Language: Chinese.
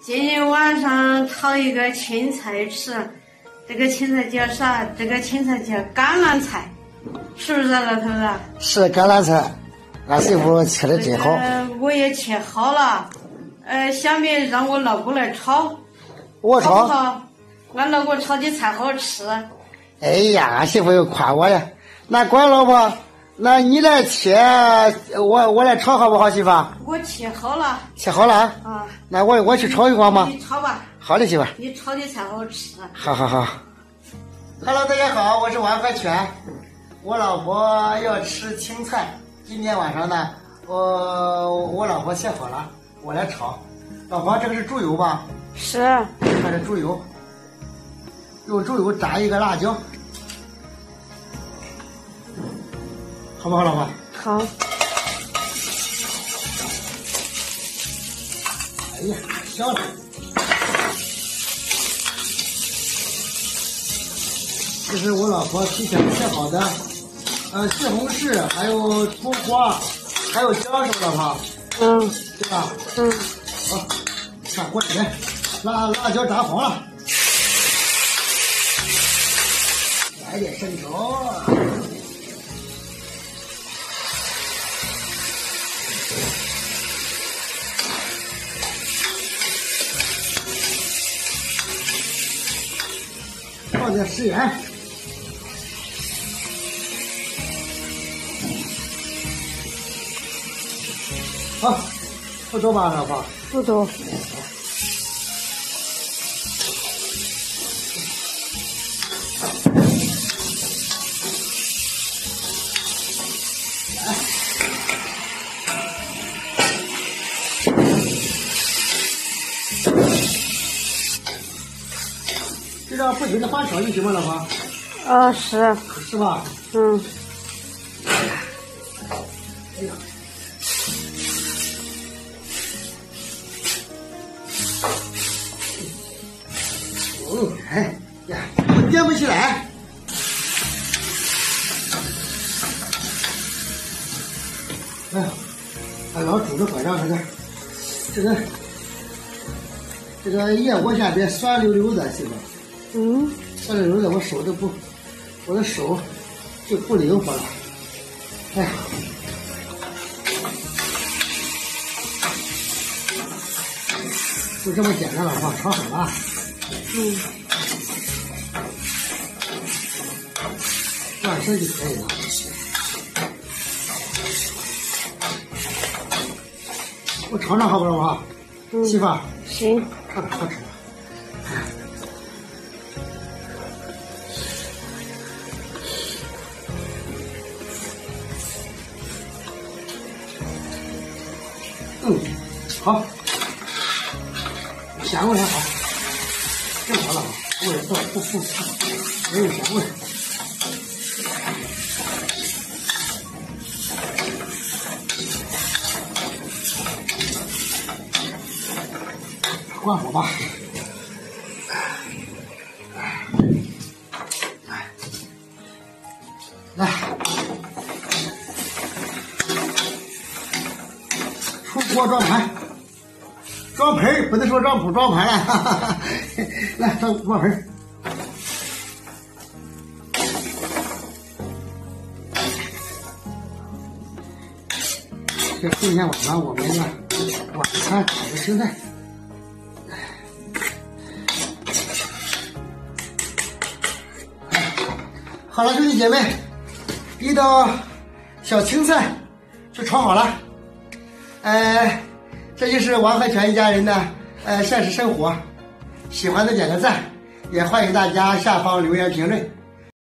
今天晚上炒一个青菜吃，这个青菜叫啥？这个青菜叫橄榄菜，是不是老头子？ 是橄榄菜，俺媳妇切的真好。 我也切好了，下面让我老公来炒。 我炒。 好不好？俺老公炒的菜好吃。 哎呀，俺媳妇又夸我了。那管老婆，那你来切，我来炒好不好，媳妇？ 我切好了。 切好了啊？ 那我去炒一会儿吗？ 你炒吧。 好的，媳妇。 你炒的菜好吃。 好。Hello， 大家好，我是王和全。我老婆要吃青菜，今天晚上呢，我老婆切好了，我来炒。老婆，这个是猪油吧？ 是。 这是猪油，用猪油炸一个辣椒，好不好，老婆？ 好。 哎呀，香了。这是我老婆提前切好的，西红柿，还有土瓜，还有姜，是不，老婆？对吧？好，上锅里面，辣椒炸黄了，来点生抽，放点食盐。好，不多吧，老婆？ 不多。 这个不停的翻炒就行吗，老婆？ 是。 是吧？哎呀。哎呀，我颠不起来。哎呀，俺老拄着拐杖，这个腋窝下边酸溜溜的，媳妇。酸溜溜的，我的手就不灵活了。哎呀。就这么简单，老婆，炒好了。转身就可以了。我尝尝好不好，媳妇？ 行。 看着好吃。好。香味还好，正好了，味道不没有香味。关火吧。来，出锅装盘。装盆不能说装盘了，哈哈哈。来装盆。这今天晚上我们呢晚餐炒的青菜。好了，兄弟姐妹，一道小青菜就炒好了。这就是王和全一家人的现实生活，喜欢的点个赞，也欢迎大家下方留言评论。